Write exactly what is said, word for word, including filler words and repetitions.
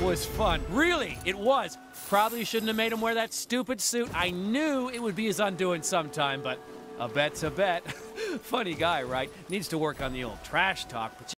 was fun. Really, it was. Probably shouldn't have made him wear that stupid suit. I knew it would be his undoing sometime, but a bet's a bet. Funny guy, right? Needs to work on the old trash talk, but